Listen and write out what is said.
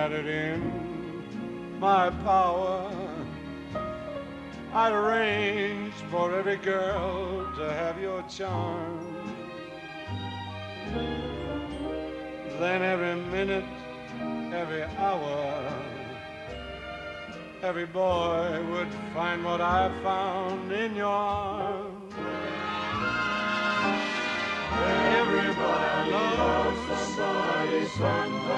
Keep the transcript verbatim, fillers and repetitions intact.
had it in my power, I'd arrange for every girl to have your charm. Then every minute, every hour, every boy would find what I found in your arms. Everybody loves somebody sometime.